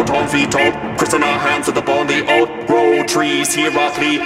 Lord home veto. Christen our hands with upon the old road trees. Here are plea.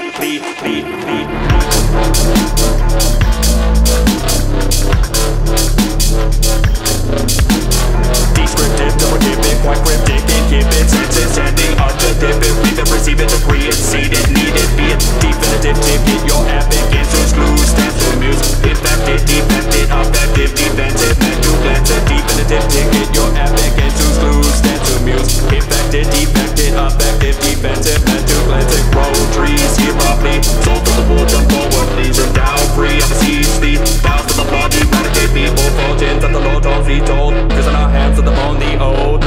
Descriptive, deliberative, quite cryptic, inhibit, senses, standing, objective, read it, receive it, agree it, seed it, need it, be it, definitive, ticket, your epic, answers, clues, stands to amuse, effective, defected, affective, defensive, meant to glance it, definitive, ticket, your epic, answers, clues, stands to amuse, effective, defected, affective, defensive, meant to glance it, road trees, here roughly, souls of the wood, jump forward, please, and down, free, I beseech thee, vows to the blood, eradicate people, fortunes that the Lord don't be told, cause in our hands of the bone, the old.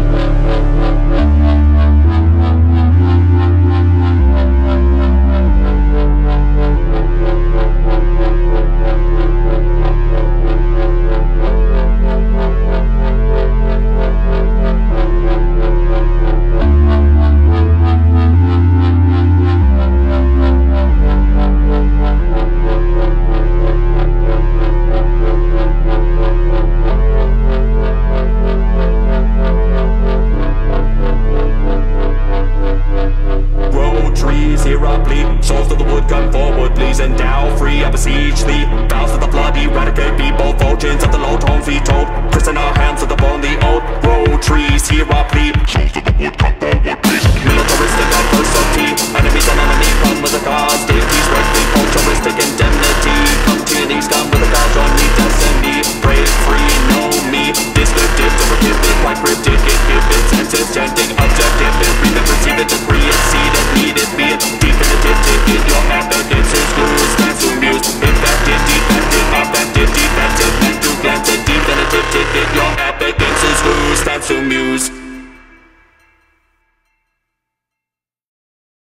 Souls of the wood, come forward, please, and thou free, I beseech thee. Vows of the blood, eradicate people, fortunes of the Lord, home told. Christen our hands of the bone, the old road trees, here are plea. Souls of the wood, come forward, please. Militaristic adversity, enemies on enemy, come with a cause. Deities, earthly, culturistic indemnity. Come to your knees, come with a cause, on me, destiny. Brave, free, know me. Descriptive, deliberative, quite cryptic, inhibit, senses, chanting, objective, read it, receive it, agree it, seed it, need it, be it, definitive, ticket, your epic, answers, clues, stands to amuse, effective, defective, affective, defective, meant to glance it, definitive, ticket, your epic, answers, clues, stands to amuse.